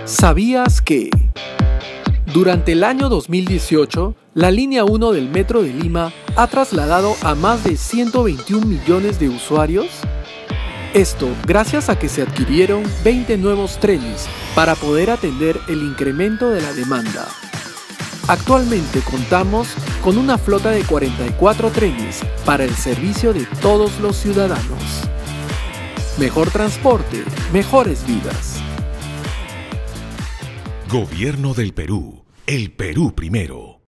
¿Sabías que? Durante el año 2018, la línea 1 del Metro de Lima ha trasladado a más de 121 millones de usuarios? Esto gracias a que se adquirieron 20 nuevos trenes para poder atender el incremento de la demanda. Actualmente contamos con una flota de 44 trenes para el servicio de todos los ciudadanos. Mejor transporte, mejores vidas. Gobierno del Perú. El Perú primero.